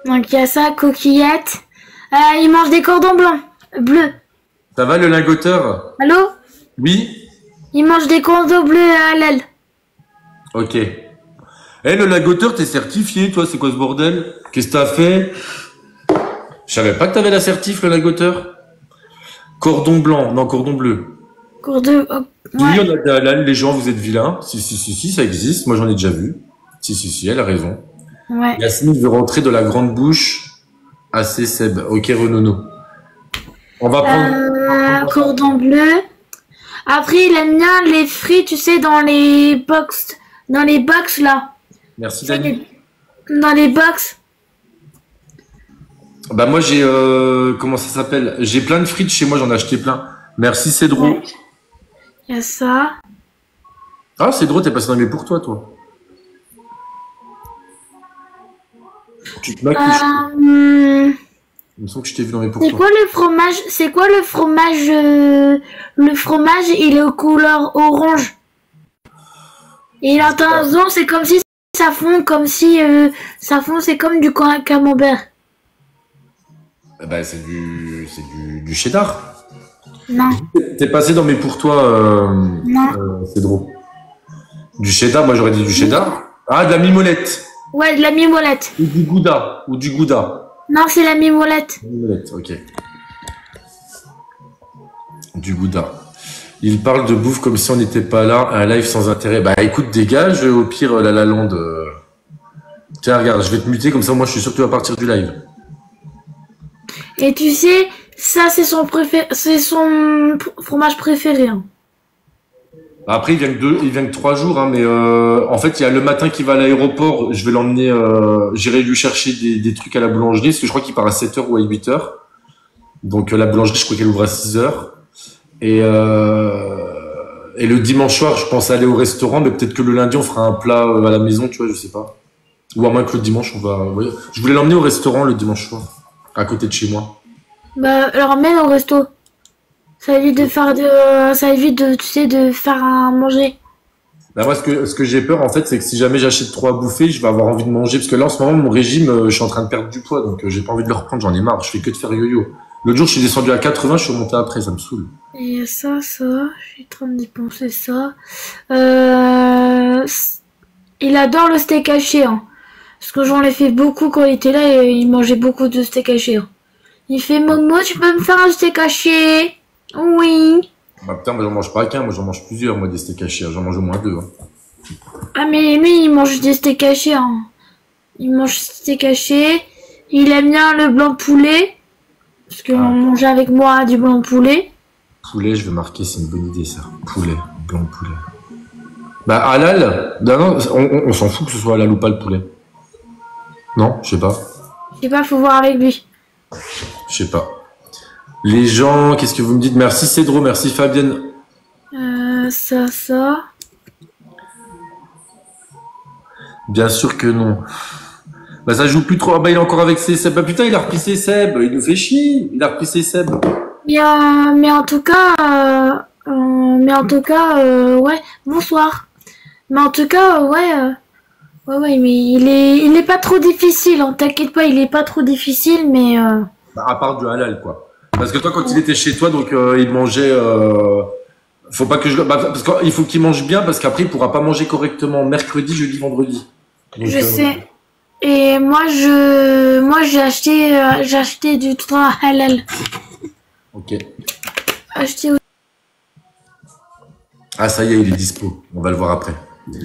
Donc il y a ça, coquillette. Il mange des cordons blancs, bleus. Ça va le lingoteur? Allô? Oui? Il mange des cordons bleus à l'aile. Ok. Eh, le lingoteur, t'es certifié, toi, c'est quoi ce bordel? Qu'est-ce que t'as fait? Je savais pas que t'avais la certif, le lingoteur. Cordon blanc, non, cordon bleu. Cordon... oh, Oui, ouais. on a des halal, les gens, vous êtes vilains. Si, ça existe. Moi, j'en ai déjà vu. Si, elle a raison. Ouais. Yasmine veut rentrer de la grande bouche à ses Seb. Ok, Renono. On va prendre... Cordon bleu. Après, il aime bien les frites, tu sais, dans les box. Dans les box, là. Merci, Tu sais, Dani. dans les box. Bah, moi, j'ai... comment ça s'appelle? J'ai plein de frites chez moi, j'en ai acheté plein. Merci, Cédro. Ouais. Il y a ça. Ah, Cédro, t'es passé dans mes pour toi, toi. Tu te moques, il me semble que je t'ai vu dans mes pour c'est toi. quoi le fromage? C'est quoi le fromage? Le fromage, il est aux couleurs orange. Et la raison, c'est comme si ça fond, comme si ça fond, c'est comme du camembert. Eh ben, c'est du cheddar. Non, T'es passé dans mes pour toi, non. Cédro. Du cheddar, moi j'aurais dit du cheddar. Ah, de la mimolette. Ouais, de la mimolette. Ou du gouda. Ou du gouda. Non, c'est la mimolette. Mimolette, ok. Du gouda. Il parle de bouffe comme si on n'était pas là, un live sans intérêt. Bah écoute, dégage, au pire, la lalande. Tiens, regarde, je vais te muter, comme ça moi je suis sûr que tu vas partir du live. Et tu sais, ça c'est son fromage préféré. Hein. Après, il vient que 3 jours, hein, mais en fait, il y a le matin qui va à l'aéroport. Je vais l'emmener, j'irai lui chercher des trucs à la boulangerie, parce que je crois qu'il part à 7h ou à 8h. Donc la boulangerie, je crois qu'elle ouvre à 6h. Et le dimanche soir, je pense aller au restaurant, mais peut-être que le lundi, on fera un plat à la maison, tu vois, je sais pas. Ou à moins que le dimanche, on va... ouais. Je voulais l'emmener au restaurant le dimanche soir, à côté de chez moi. Bah, alors emmène au resto. Ça évite de faire ça évite de, tu sais, de faire un manger. Bah moi, ce que j'ai peur, en fait, c'est que si jamais j'achète trop à bouffer, je vais avoir envie de manger. Parce que là, en ce moment, mon régime, je suis en train de perdre du poids, donc j'ai pas envie de le reprendre, j'en ai marre. Je fais que de faire yo-yo. L'autre jour, je suis descendu à 80, je suis remonté après, ça me saoule. Et ça, je suis en train d'y penser ça. Il adore le steak haché, hein. Parce que j'en ai fait beaucoup quand il était là et il mangeait beaucoup de steak haché. Hein. Il fait Momo, tu peux me faire un steak haché? Oui. Bah putain, moi j'en mange pas qu'un, moi j'en mange plusieurs, moi des steaks hachés, j'en mange au moins 2. Hein. Ah mais lui, il mange des steaks hachés. Hein. Il mange steak haché. Il aime bien le blanc de poulet. Parce qu'on mangeait avec moi du blanc de poulet. Poulet, je vais marquer, c'est une bonne idée ça. Poulet, blanc de poulet. Bah halal, non, on s'en fout que ce soit halal ou pas le poulet. Non, je sais pas. Je sais pas, faut voir avec lui. Je sais pas. Les gens, qu'est-ce que vous me dites? Merci Cédro, merci Fabienne. Ça. Bien sûr que non. Bah ça joue plus trop. Ah bah il est encore avec ses Seb. Bah putain, il a repris ses Seb. Il nous fait chier. Il a repris ses Seb. Mais en tout cas, ouais. Bonsoir. Mais en tout cas, ouais, mais il est pas trop difficile. Hein, t'inquiète pas, il est pas trop difficile, mais. Bah, à part du halal, quoi. Parce que toi, quand il était chez toi, donc il mangeait. Faut pas que je. Bah, parce qu'il faut qu'il mange bien, parce qu'après, il pourra pas manger correctement mercredi, jeudi, vendredi. Donc, Je sais. Et moi, j'ai acheté du train halal. Ok. Acheté. Ah, ça y est, il est dispo. On va le voir après.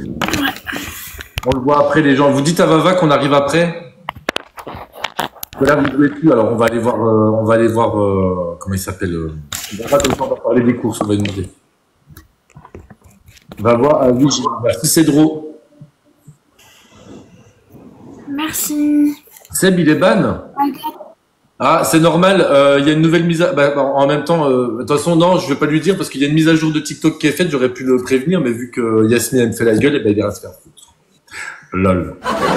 On le voit après, les gens. Vous dites à Vava qu'on arrive après? Parce que là, vous jouez plus, alors on va aller voir. Comment il s'appelle Vava, comme ça, on va parler des courses, on va lui demander. Vava, ah oui, merci Cédro. Merci. Seb, il est ban? Ah, c'est normal, il y a une nouvelle mise à... Bah, en même temps, de toute façon, non, je vais pas lui dire parce qu'il y a une mise à jour de TikTok qui est faite, j'aurais pu le prévenir, mais vu que Yasmine, elle me fait la gueule, et ben il ira se faire foutre. Lol.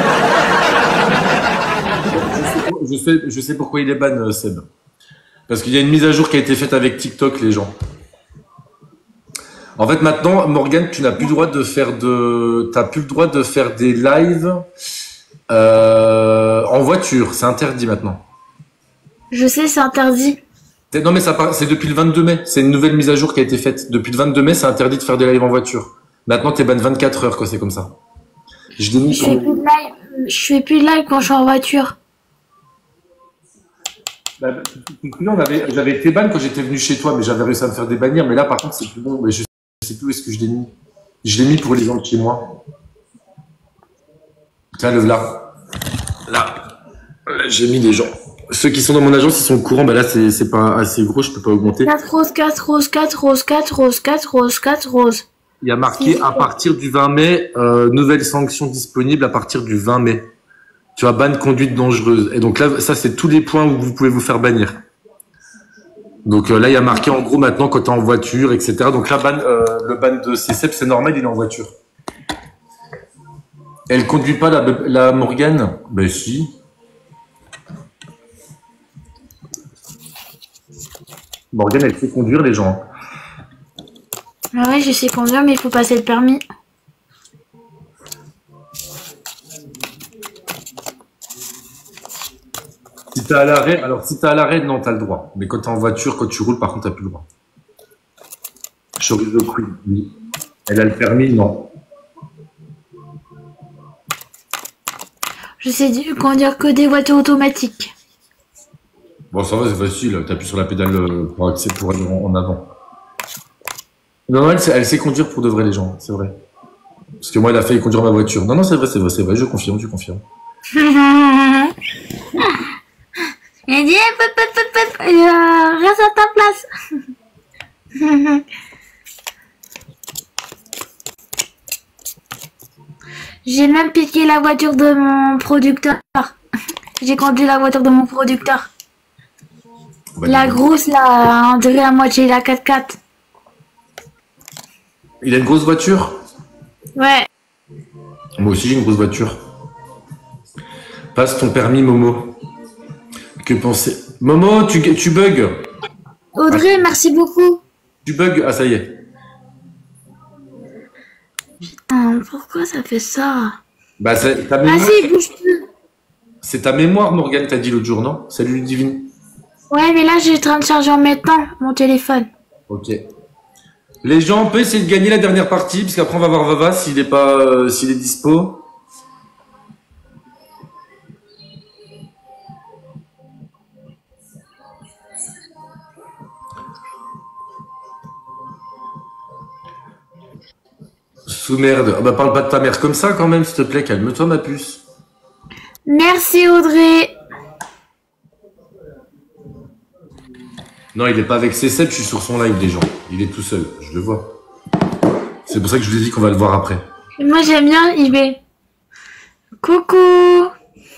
Je sais pourquoi il est ban, Seb. Parce qu'il y a une mise à jour qui a été faite avec TikTok, les gens. En fait, maintenant, Morgane, tu n'as plus le droit de faire t'as plus le droit de faire des lives en en voiture, c'est interdit maintenant. Je sais, c'est interdit. Non mais c'est depuis le 22 mai. C'est une nouvelle mise à jour qui a été faite. Depuis le 22 mai, c'est interdit de faire des lives en voiture. Maintenant, t'es ban 24 heures quand c'est comme ça. Je l'ai mis Je fais plus de live. Je fais plus de live quand je suis en voiture. J'avais été ban quand j'étais venu chez toi, mais j'avais réussi à me faire débannir. Mais là, par contre, c'est plus bon. Mais je sais plus où est-ce que je l'ai mis. Je l'ai mis pour les gens de chez moi. Tiens, le là. Là, j'ai mis les gens. Ceux qui sont dans mon agence, ils sont au courant. Bah là, c'est pas assez gros, je peux pas augmenter. 4 roses, 4 roses, 4 roses, 4 roses, 4 roses, 4 roses. Il y a marqué à partir du 20 mai, nouvelle sanction disponible à partir du 20 mai. Tu as ban conduite dangereuse. Et donc là, ça, c'est tous les points où vous pouvez vous faire bannir. Donc là, il y a marqué en gros maintenant quand tu es en voiture, etc. Donc là, le ban de CCEP, c'est normal, il est en voiture. Elle conduit pas la Morgane? Ben si. Morgane, elle sait conduire les gens. Ah ouais, je sais conduire, mais il faut passer le permis. Si t'es à l'arrêt, alors si t'es à l'arrêt, non, t'as le droit. Mais quand t'es en voiture, quand tu roules, par contre, t'as plus le droit. Chorizo Queen, oui. Elle a le permis, non. Je sais conduire que des voitures automatiques. Bon, ça va, c'est facile. T'appuies sur la pédale pour aller en avant. Non, elle sait conduire pour de vrai, les gens, c'est vrai. Parce que moi, elle a failli conduire ma voiture. Non, c'est vrai, je confirme. Elle dit, reste à ta place. J'ai même piqué la voiture de mon producteur. J'ai conduit la voiture de mon producteur. Bah, la grosse, là, on dirait à moitié la 4x4. Il a une grosse voiture? Ouais. Moi aussi, j'ai une grosse voiture. Passe ton permis, Momo. Que penser? Momo, tu bugs. Audrey, merci beaucoup. Tu bugs? Ah, ça y est. Putain, pourquoi ça fait ça? Bah, c'est ta mémoire. Vas-y, bouge plus. C'est ta mémoire, Morgane, t'as dit l'autre jour, non? Salut, Ludivine. Ouais, mais là, j'ai en train de charger en même temps mon téléphone. Ok. Les gens, on peut essayer de gagner la dernière partie, parce qu'après, on va voir Vava s'il est pas, s'il est dispo. Sous-merde. Ah bah, parle pas de ta mère comme ça, quand même, s'il te plaît. Calme-toi, ma puce. Merci, Audrey. Non, il est pas avec C7, je suis sur son live, les gens. Il est tout seul, je le vois. C'est pour ça que je vous ai dit qu'on va le voir après. Et moi, j'aime bien eBay. Coucou.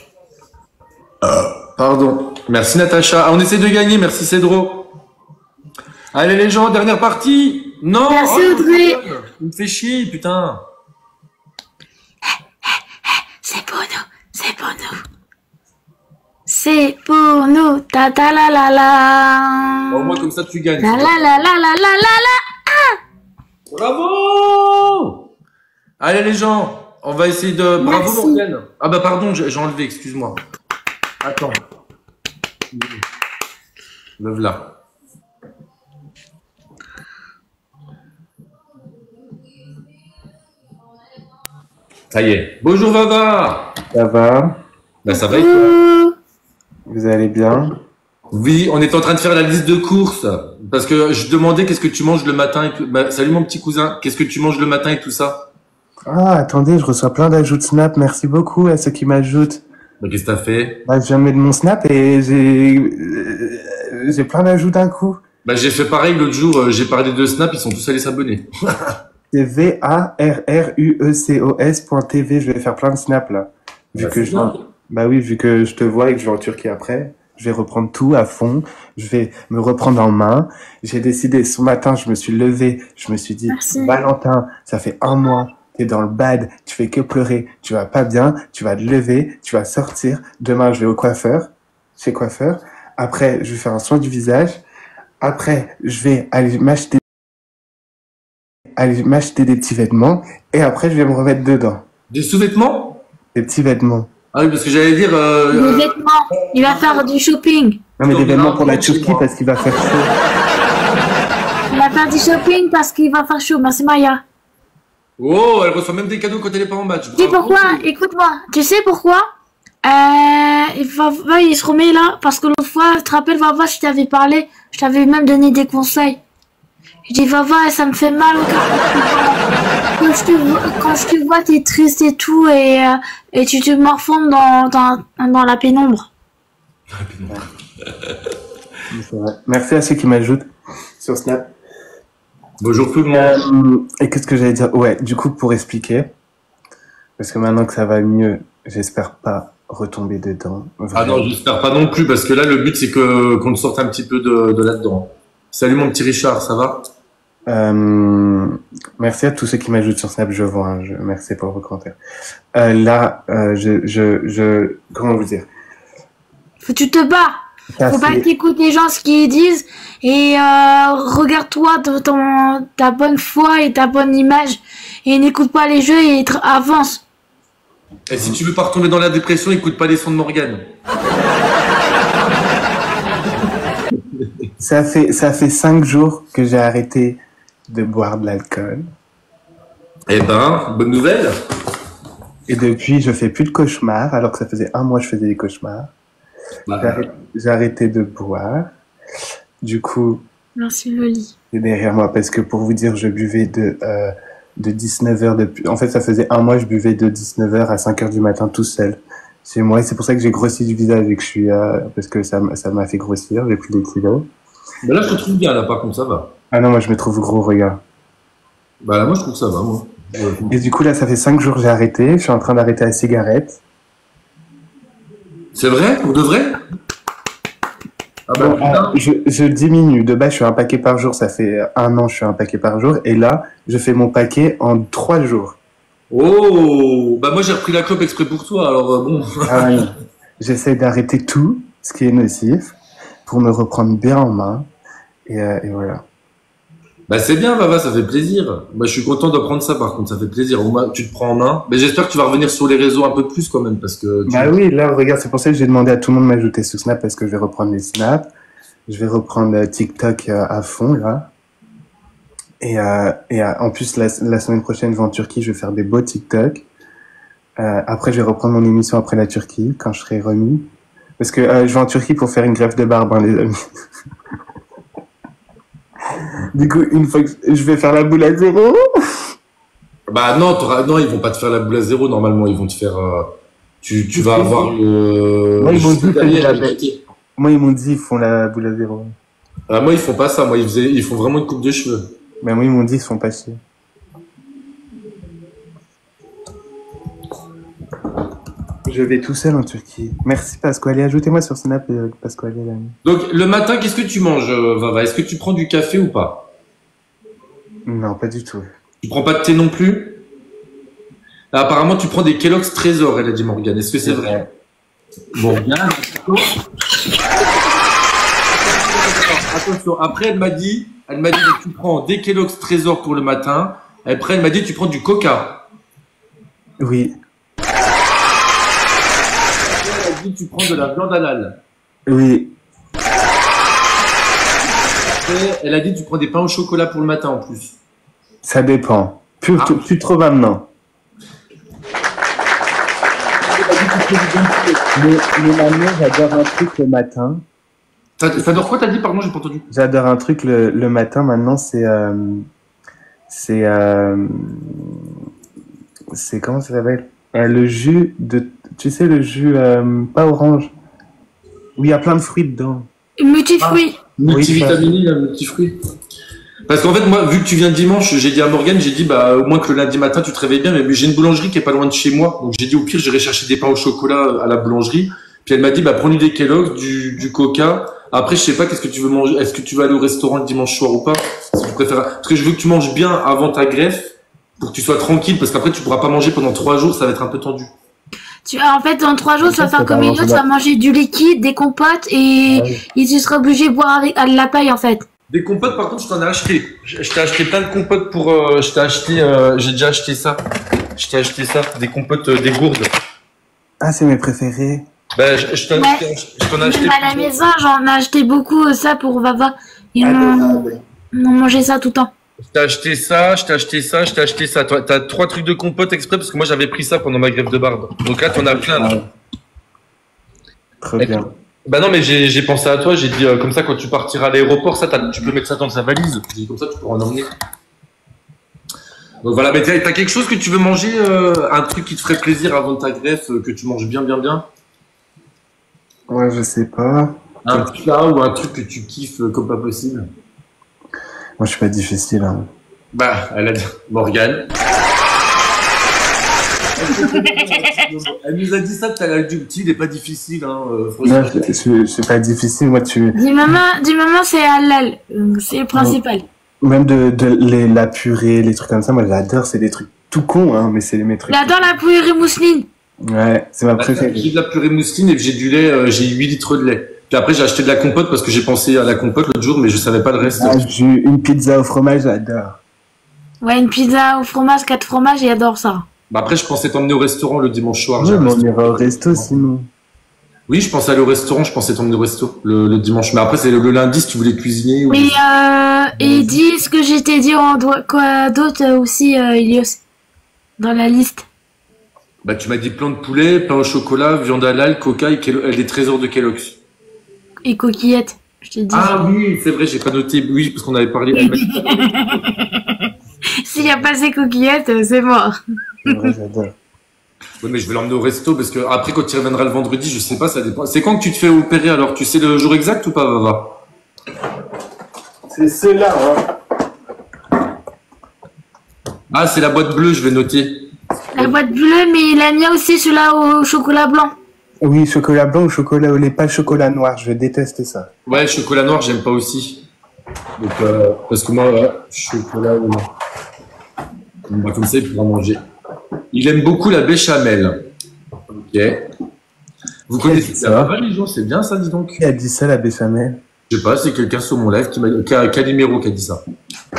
Pardon. Merci, Natacha. Ah, on essaie de gagner, merci, Cédro. Allez, les gens, dernière partie. Non. Merci, Audrey. Il me fait chier, putain. C'est pour nous, c'est pour nous. C'est pour nous, ta ta la la la. Au moins, comme ça, tu gagnes. La la la la la la la la. Bravo. Allez, les gens, on va essayer de... Bravo, Merci. Morgane. Ah bah pardon, j'ai enlevé, excuse-moi. Attends. Le voilà. Ça y est. Bonjour, Vava. Ça va? Ben, ça va et toi? Vous allez bien? Oui, on est en train de faire la liste de courses. Parce que je demandais qu'est-ce que tu manges le matin et tout. Bah, salut mon petit cousin, qu'est-ce que tu manges le matin et tout ça? Ah, attendez, je reçois plein d'ajouts de Snap. Merci beaucoup à ceux qui m'ajoutent. Bah, qu'est-ce que t'as fait? Bah, je viens de mettre mon Snap et j'ai plein d'ajouts d'un coup. Bah, j'ai fait pareil l'autre jour, j'ai parlé de Snap, ils sont tous allés s'abonner. C'est VARRUECOS.tv. Je vais faire plein de Snap là. Vu Bah, que c'est bien. Bah oui, vu que je te vois et que je vais en Turquie après, je vais reprendre tout à fond. Je vais me reprendre en main. J'ai décidé ce matin, je me suis levé, je me suis dit, Merci. Valentin, ça fait 1 mois, t'es dans le bad, tu fais que pleurer, tu vas pas bien, tu vas te lever, tu vas sortir. Demain, je vais au coiffeur, chez coiffeur. Après, je vais faire un soin du visage. Après, je vais aller m'acheter des petits vêtements. Et après, je vais me remettre dedans. Des sous-vêtements? Des petits vêtements. Ah oui, parce que j'allais dire... Des vêtements. Il va faire du shopping. Non, mais des vêtements pour la Turquie parce qu'il va faire chaud. Il va faire du shopping parce qu'il va faire chaud. Merci Maya. Oh, elle reçoit même des cadeaux quand elle est pas en match. Tu sais pourquoi? Écoute-moi. Tu sais pourquoi? Il se remet là parce que l'autre fois, tu te rappelles, Vava, je t'avais parlé, je t'avais même donné des conseils. Je dis, Vava, ça me fait mal au cœur. Quand je te vois, t'es triste et tout, et tu te morfonds dans la pénombre. C'est vrai. Merci à ceux qui m'ajoutent sur Snap. Bonjour tout le monde. Et qu'est-ce que j'allais dire? Ouais, du coup, pour expliquer, parce que maintenant que ça va mieux, j'espère pas retomber dedans. Ah non, j'espère pas non plus, parce que là, le but, c'est qu'on te sorte un petit peu de là-dedans. Salut mon petit Richard, ça va? Merci à tous ceux qui m'ajoutent sur Snap, je vois, hein, merci pour vos commentaires. Comment vous dire? Faut que tu te bats. Faut pas t'écouter les gens ce qu'ils disent et regarde-toi ta bonne foi et ta bonne image et n'écoute pas les jeux et avance. Et si tu veux pas retomber dans la dépression, écoute pas les sons de Morgane. Ça fait 5 jours que j'ai arrêté de boire de l'alcool. Eh ben, bonne nouvelle. Et depuis, je fais plus de cauchemars, alors que ça faisait 1 mois que je faisais des cauchemars. J'ai arrêté de boire. Du coup, merci Loli. C'est derrière moi parce que pour vous dire, je buvais de 19h depuis. En fait, ça faisait 1 mois, je buvais de 19h à 5h du matin tout seul chez moi. Et c'est pour ça que j'ai grossi du visage et que je suis parce que ça m'a fait grossir. J'ai pris des kilos. Mais là, je te trouve bien là, par contre, ça va. Ah non, moi je me trouve gros, regarde. Bah là, moi je trouve que ça va, moi. Et du coup là, ça fait 5 jours que j'ai arrêté. Je suis en train d'arrêter la cigarette. C'est vrai? Pour de vrai? Ah bah, bon, je diminue. De base, je suis un paquet par jour. Ça fait 1 an, je suis un paquet par jour. Et là, je fais mon paquet en 3 jours. Oh, bah moi j'ai repris la clope exprès pour toi, alors bon. Ah oui. J'essaie d'arrêter tout ce qui est nocif pour me reprendre bien en main. Et voilà. Bah c'est bien, Vava, ça fait plaisir. Moi je suis content d'apprendre ça par contre, ça fait plaisir. Au moins, tu te prends en main. Mais j'espère que tu vas revenir sur les réseaux un peu plus quand même parce que. Bah oui, là regarde, c'est pour ça que j'ai demandé à tout le monde de m'ajouter sur Snap parce que je vais reprendre les snaps. Je vais reprendre TikTok à fond là. Et en plus la semaine prochaine je vais en Turquie, je vais faire des beaux TikTok. Après je vais reprendre mon émission après la Turquie quand je serai remis. Parce que je vais en Turquie pour faire une greffe de barbe, hein, les amis. Du coup, une fois que je vais faire la boule à 0. Bah non, non, ils vont pas te faire la boule à 0 normalement, ils vont te faire. Tu vas avoir le. Moi ils m'ont dit ils font la boule à 0. Ah, moi ils font pas ça, moi ils font vraiment une coupe de cheveux. Mais moi ils m'ont dit ils se font pas chier. Je vais tout seul en Turquie. Merci Pasquale. Ajoutez-moi sur Snap Pasquale. Donc le matin, qu'est-ce que tu manges, Vava? Est-ce que tu prends du café ou pas? Non, pas du tout. Tu prends pas de thé non plus? Là, apparemment, tu prends des Kellogg's Trésor, elle a dit Morgane. Est-ce que c'est vrai? Morgane, attention. Après, elle m'a dit que tu prends des Kellogg's Trésor pour le matin. Après, elle m'a dit que tu prends du Coca. Oui. Tu prends de la viande halal. Oui. Elle a dit que tu prends des pains au chocolat pour le matin en plus. Ça dépend. Plus trop maintenant. Mais maintenant, j'adore un truc le matin. T'adores quoi, t'as dit? Pardon, j'ai pas entendu. J'adore un truc le matin maintenant, c'est comment ça s'appelle? Le jus de... Tu sais, le jus, pas orange. Où il y a plein de fruits dedans. Multifruits. Multivitaminé, multifruits. Parce qu'en fait, moi, vu que tu viens dimanche, j'ai dit à Morgane, j'ai dit, bah, au moins que le lundi matin, tu te réveilles bien, mais j'ai une boulangerie qui est pas loin de chez moi. Donc, j'ai dit, au pire, j'irai chercher des pains au chocolat à la boulangerie. Puis elle m'a dit, bah, prends-lui des Kellogg's, du Coca. Après, je sais pas, qu'est-ce que tu veux manger? Est-ce que tu vas aller au restaurant le dimanche soir ou pas? Si tu préfères. Parce que je veux que tu manges bien avant ta greffe, pour que tu sois tranquille, parce qu'après, tu pourras pas manger pendant 3 jours, ça va être un peu tendu. En fait, dans 3 jours, tu vas faire comme une autre, tu vas manger du liquide, des compotes et tu seras obligé de boire avec de la paille en fait. Des compotes, par contre, je t'en ai acheté. Je t'ai acheté plein de compotes pour. J'ai déjà acheté ça. Je t'ai acheté ça, des compotes, des gourdes. Ah, c'est mes préférés. Bah, je t'en Ouais. ai acheté. Même à la maison, j'en ai acheté beaucoup, ça pour Vava. Ils m'ont mangé ça tout le temps. Je t'ai acheté ça, je t'ai acheté ça, je t'ai acheté ça. T'as 3 trucs de compote exprès parce que moi j'avais pris ça pendant ma grève de barbe. Donc là, t'en as plein. Là. Trop bien. Bah non, mais j'ai pensé à toi, j'ai dit comme ça quand tu partiras à l'aéroport, ça tu peux mettre ça dans sa valise. J'ai dit comme ça tu pourras en emmener. Donc voilà, mais t'as quelque chose que tu veux manger, un truc qui te ferait plaisir avant ta greffe, que tu manges bien. Ouais, je sais pas. Un plat ou un truc que tu kiffes comme pas possible. Moi, je suis pas difficile. Hein. Bah, elle a dit Morgane. Elle nous a dit ça tout à l'heure, du petit, il est pas difficile. Hein, Non, je suis pas difficile. Moi, Dis maman, c'est halal. C'est le principal. Même la purée, les trucs comme ça, moi, j'adore. C'est des trucs tout cons, hein, mais c'est mes trucs. J'adore la purée mousseline. Ouais, c'est ma préférée. J'ai de la purée mousseline et j'ai du lait, j'ai 8 litres de lait. Puis après, j'ai acheté de la compote parce que j'ai pensé à la compote l'autre jour, mais je savais pas le reste. Ah, j'ai eu une pizza au fromage, j'adore. Ouais, une pizza au fromage, 4 fromages, et j'adore ça. Bah après, je pensais t'emmener au restaurant le dimanche soir. Ouais, mais on ira au resto sinon. Oui, je pensais aller au restaurant, je pensais t'emmener au resto le dimanche. Mais après, c'est le lundi si tu voulais cuisiner. Ou... Et dis ce que j'ai t'ai dit en quoi d'autre aussi, Ilios, dans la liste. Bah, tu m'as dit pain de poulet, pain au chocolat, viande halal, coca et des trésors de Kellogg's. Et coquillettes, je t'ai dit. Ah oui, c'est vrai, j'ai pas noté. Oui, parce qu'on avait parlé. S'il n'y a pas ces coquillettes, c'est mort. Ouais, j'adore. Oui, mais je vais l'emmener au resto parce que après, quand tu reviendras le vendredi, je sais pas, ça dépend. C'est quand que tu te fais opérer alors? Tu sais le jour exact ou pas, Vava? C'est ceux-là, hein. Ah, c'est la boîte bleue, je vais noter. La boîte bleue, mais il a mis aussi celui-là au chocolat blanc. Oui, chocolat blanc ou chocolat au lait, pas chocolat noir, je déteste ça. Ouais, chocolat noir, j'aime pas aussi. Donc, parce que moi, chocolat au noir. Bah, comme ça, il pourra manger. Il aime beaucoup la béchamel. Ok. Vous connaissez ça? Les gens, c'est bien ça, dis donc. Qui a dit ça, la béchamel? Je sais pas, c'est quelqu'un sur mon live qui a Calimero qui a dit ça.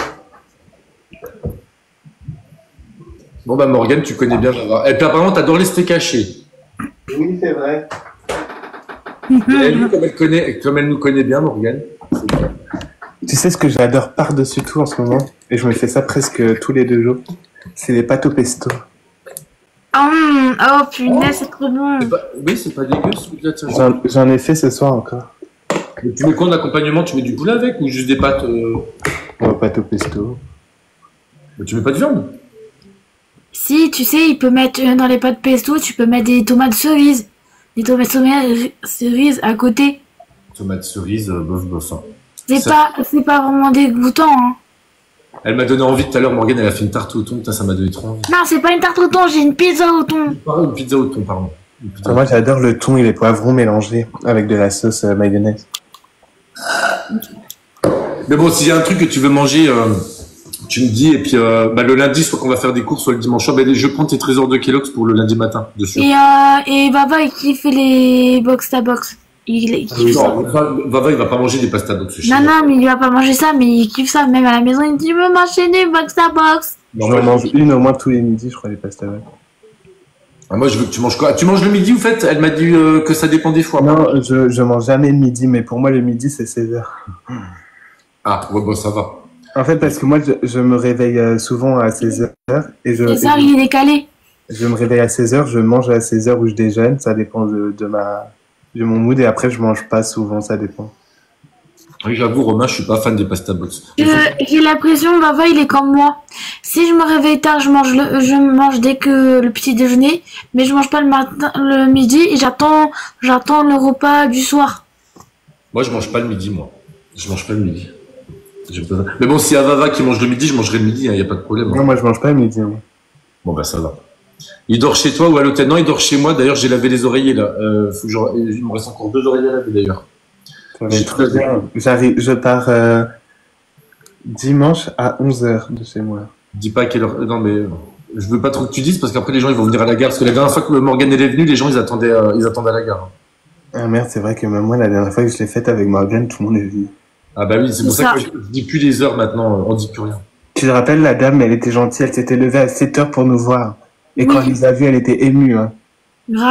Bon bah Morgane, tu connais bien Vava. Et puis apparemment, t'adores les steaks hachés. Oui, c'est vrai. Elle, comme elle nous connaît bien, Morgane. Tu sais ce que j'adore par-dessus tout en ce moment? Et je me fais ça presque tous les 2 jours. C'est les pâtes au pesto. Oh punaise, c'est trop bon. Oui, c'est pas dégueu ce truc-là. Tiens. J'en ai fait ce soir encore. Mais tu mets quoi en accompagnement? Tu mets du poulet avec ou juste des pâtes Pâtes au pesto. Mais tu mets pas de viande? Si, tu sais, il peut mettre dans les pâtes pesto, tu peux mettre des tomates cerises. Des tomates cerises à côté. Tomates cerises, bof. Hein. C'est pas vraiment dégoûtant, hein. Elle m'a donné envie tout à l'heure, Morgane, elle a fait une tarte au thon, putain, ça m'a donné trop envie. Non, c'est pas une tarte au thon, j'ai une pizza au thon. Une pizza au thon, pardon. Moi, j'adore le thon et les poivrons mélangés avec de la sauce mayonnaise. Mais bon, s'il y a un truc que tu veux manger, tu me dis, et puis le lundi, soit qu'on va faire des courses, soit le dimanche soir, je prends tes trésors de Kellogg's pour le lundi matin, dessus. Et Baba, il kiffe les box-ta-box. Il kiffe ça. Non, Vava, il va pas manger des pasta box. Non, mais il va pas manger ça, mais il kiffe ça. Même à la maison, il dit, je veux manger des box-ta-box. J'en mange une au moins tous les midis, je crois, les pasta box. Ah, moi, je veux que tu manges quoi? Tu manges le midi, ou fait? Elle m'a dit que ça dépend des fois. Non, je mange jamais le midi, mais pour moi, le midi, c'est 16h. Ah, ouais, bon, ça va. En fait, parce que moi, je me réveille souvent à 16h. Et ça, il est décalé. Je me réveille à 16h, je mange à 16h ou je déjeune, ça dépend de mon mood, et après, je mange pas souvent, ça dépend. Oui, j'avoue, Romain, je suis pas fan des pasta box. J'ai l'impression, Baba, il est comme moi. Si je me réveille tard, je mange dès que le petit déjeuner, mais je mange pas le matin, le midi, et j'attends le repas du soir. Moi, je mange pas le midi, moi. Je mange pas le midi. Mais bon, s'il y a Vava qui mange le midi, je mangerai le midi, y a pas de problème. Non, moi, je mange pas le midi. Moi. Bon, bah, ça va. Il dort chez toi ou à l'hôtel? Non, il dort chez moi. D'ailleurs, j'ai lavé les oreillers, là. Il me reste encore 2 oreillers à laver, d'ailleurs. Ça va être très bien. Je pars dimanche à 11h de chez moi. Dis pas à quelle heure. Non, mais je veux pas trop que tu dises parce qu'après les gens ils vont venir à la gare. Parce que la dernière fois que Morgane est venue, les gens ils attendaient à la gare. Ah merde, c'est vrai que même moi, la dernière fois que je l'ai faite avec Morgane, tout le monde est venu. Ah bah oui, c'est pour ça que je dis plus les heures maintenant, on dit plus rien. Tu te rappelles, la dame, elle était gentille, elle s'était levée à 7h pour nous voir. Et quand elle nous a vus, elle était émue. Hein. Grave.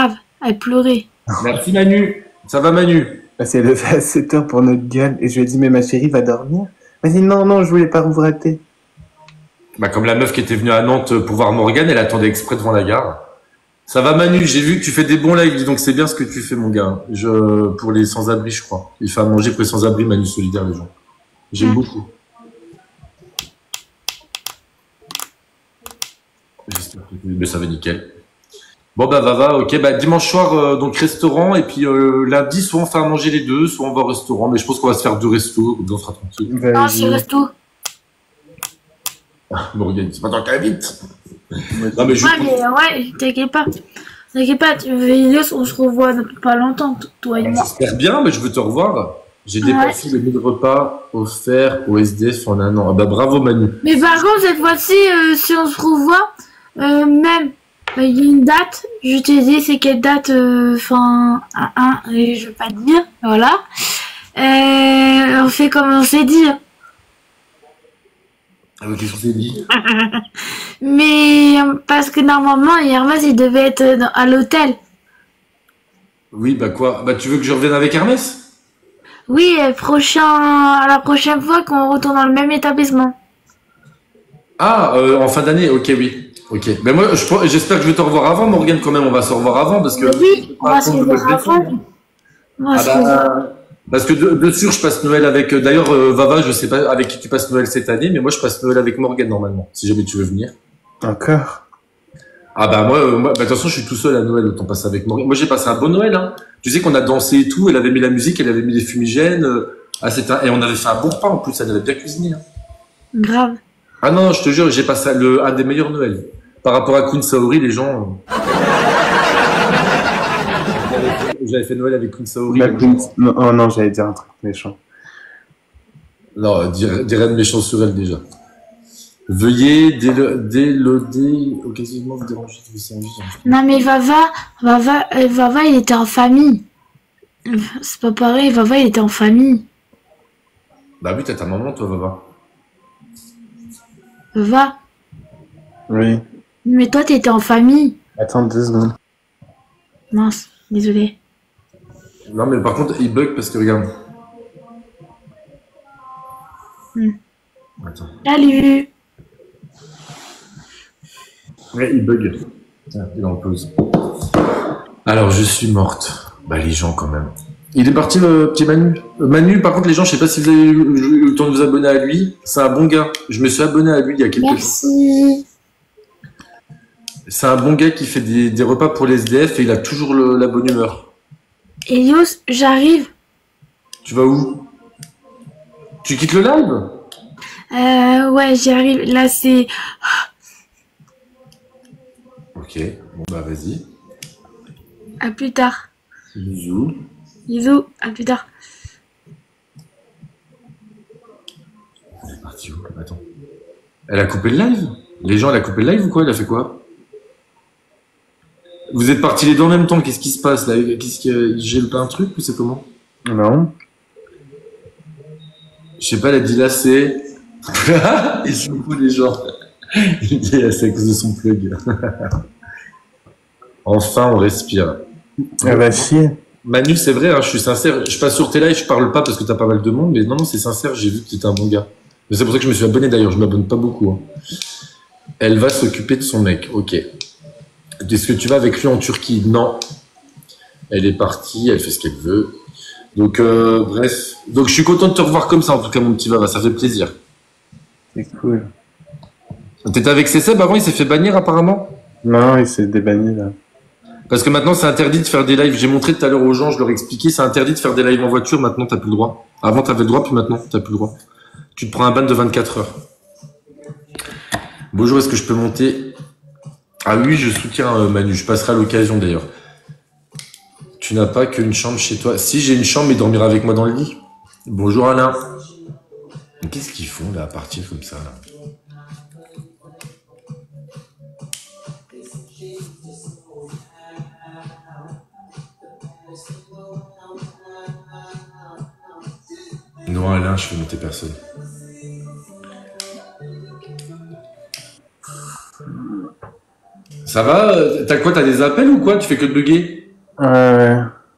Elle pleurait. Merci Manu. Ça va Manu? C'est levé à 7h pour notre gueule. Et je lui ai dit, mais ma chérie va dormir. Elle m'a dit, non, non, je voulais pas vous rater. Bah comme la meuf qui était venue à Nantes pour voir Morgane, elle attendait exprès devant la gare. Ça va Manu, j'ai vu que tu fais des bons lives, dis donc c'est bien ce que tu fais mon gars. Pour les sans-abri je crois. Il fait à manger pour les sans-abri, Manu solidaire les gens. J'aime beaucoup. J'espère que mais ça va nickel. Bon bah va, ok, bah dimanche soir donc restaurant et puis lundi soit on fait à manger les deux, soit on va au restaurant, mais je pense qu'on va se faire deux restos, on sera tranquille. Non, c'est resto. Morgane, c'est pas tant qu'à vite. Non mais je Ouais, mais ouais, t'inquiète pas. T'inquiète pas, Vélios, on se revoit dans pas longtemps, toi et moi. j'espère bien, mais je veux te revoir. J'ai dépensé le 1000 repas offerts au SDF en un an. Ah bah bravo Manu. Mais par contre, cette fois-ci, si on se revoit, même, il y a une date, je t'ai dit c'est quelle date, enfin, je vais pas te dire, voilà. On fait comme on s'est dit. Qu'est-ce qu'on s'est dit? Mais, parce que normalement, Hermès, il devait être à l'hôtel. Oui, bah quoi? Bah tu veux que je revienne avec Hermès? Oui, la prochaine fois qu'on retourne dans le même établissement. Ah, en fin d'année, ok, oui. Ok. Mais moi, j'espère que je vais te revoir avant, Morgane, quand même. On va se revoir avant parce que. Oui, on va se revoir avant. Parce que de sûr, je passe Noël avec. D'ailleurs, Vava, je sais pas avec qui tu passes Noël cette année, mais moi, je passe Noël avec Morgane normalement, si jamais tu veux venir. Encore? Ah bah moi, de toute façon, je suis tout seul à Noël, autant passer avec Morgane. Moi, j'ai passé un bon Noël, hein. Tu sais qu'on a dansé et tout, elle avait mis la musique, elle avait mis les fumigènes, et on avait fait un bon repas en plus, elle avait bien cuisiné. Hein. Grave. Ah non, je te jure, j'ai passé un des meilleurs Noëls. Par rapport à Kun Saori, les gens. J'avais fait Noël avec Kun Saori. Non, oh non, j'allais dire un truc méchant. Non, dis rien de méchant sur elle déjà. Veuillez déloader occasionnellement vous déranger. Non mais Vava, il était en famille. C'est pas pareil, Vava, il était en famille. Bah oui, t'as ta maman, toi, Vava. Vava. Oui. Mais toi, t'étais en famille. Attends 2 secondes. Mince, désolé. Non, mais par contre, il bug parce que regarde. Attends. Salut. Ouais, il bug. Tiens, il est en pause. Alors, je suis morte. Bah, les gens, quand même. Il est parti, le petit Manu. Manu, par contre, les gens, je sais pas si vous avez eu le temps de vous abonner à lui. C'est un bon gars. Je me suis abonné à lui il y a quelques temps. Merci. C'est un bon gars qui fait des repas pour les SDF et il a toujours la bonne humeur. Elios, j'arrive. Tu vas où? Tu quittes le live? Ouais, j'arrive. Là, c'est... Ok, bon bah vas-y. À plus tard. Bisous. Bisous, à plus tard. Elle est partie où? Attends. Elle a coupé le live? Les gens, elle a coupé le live ou quoi? Elle a fait quoi? Vous êtes partis les deux en même temps, qu'est-ce qui se passe là? J'ai loupé un truc ou c'est comment? Non. Je sais pas, elle a dit là c'est... Ils sont fous les gens. Il dit c'est à cause de son plug. Enfin on respire. Elle va chier. Manu, c'est vrai, hein, je suis sincère. Je passe sur tes lives, je parle pas parce que t'as pas mal de monde, mais non, c'est sincère, j'ai vu que t'étais un bon gars. Mais c'est pour ça que je me suis abonné d'ailleurs, je m'abonne pas beaucoup. Hein. Elle va s'occuper de son mec, ok. Est-ce que tu vas avec lui en Turquie? Non. Elle est partie, elle fait ce qu'elle veut. Donc, bref. Donc, je suis content de te revoir comme ça, en tout cas, mon petit Vava, ça fait plaisir. C'est cool. T'étais avec Cesseb avant, il s'est fait bannir apparemment? Non, il s'est débanni là. Parce que maintenant, c'est interdit de faire des lives. J'ai montré tout à l'heure aux gens, je leur ai expliqué, c'est interdit de faire des lives en voiture, maintenant, t'as plus le droit. Avant, t'avais le droit, puis maintenant, t'as plus le droit. Tu te prends un ban de 24 heures. Bonjour, est-ce que je peux monter? Ah oui, je soutiens Manu, je passerai à l'occasion d'ailleurs. Tu n'as pas qu'une chambre chez toi? Si, j'ai une chambre, mais dormir avec moi dans le lit. Bonjour Alain. Qu'est-ce qu'ils font là, à partir comme ça là? Non Alain, je fais monter personne. Ça va? T'as quoi? T'as des appels ou quoi? Tu fais que de bugger? Ouais.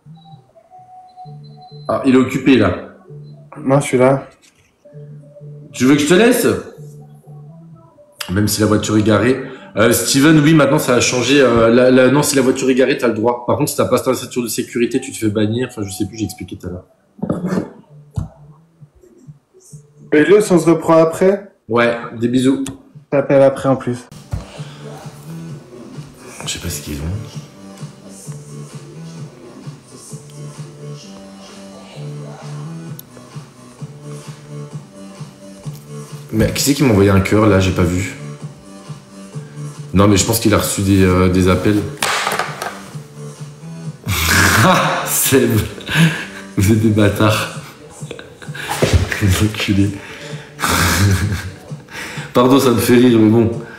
Ah, il est occupé là. Moi, je suis là. Tu veux que je te laisse? Même si la voiture est garée. Steven, oui, maintenant ça a changé. Non, si la voiture est garée, t'as le droit. Par contre, si t'as pas ta ceinture de sécurité, tu te fais bannir. Enfin, je sais plus, j'ai expliqué tout à l'heure. Et l'autre, on se reprend après? Ouais, des bisous. T'appelles après en plus. Je sais pas ce qu'ils ont. Mais qui c'est qui m'a envoyé un cœur là? J'ai pas vu. Non, mais je pense qu'il a reçu des appels. Ah, Seb, vous êtes des bâtards. Des enculés. Pardon, ça me fait rire, mais bon.